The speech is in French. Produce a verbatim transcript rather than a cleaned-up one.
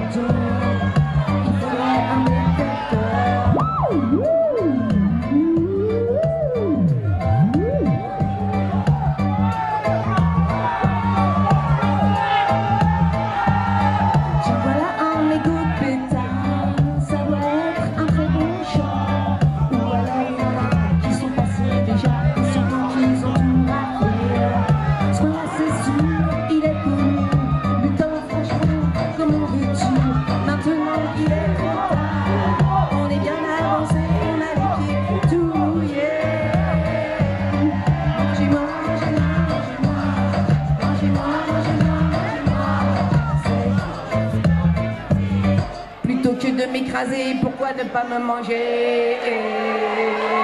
coton, il faudrait un détecteur. Tu vois là un mégot de pétard, ça doit être un très bon chant. Ou alors il y en a qui sont passés déjà, et sûrement qu'ils ont tout raté. Sois là c'est sûr, il est connu, putain franchement, comment veux-tu? Maintenant il est trop tard, on est bien avancé, on a les pieds tout mouillés. Mangez-moi, mangez-moi, mangez-moi, mangez-moi, mangez-moi, mangez-moi. Plutôt que de m'écraser, pourquoi ne pas me manger?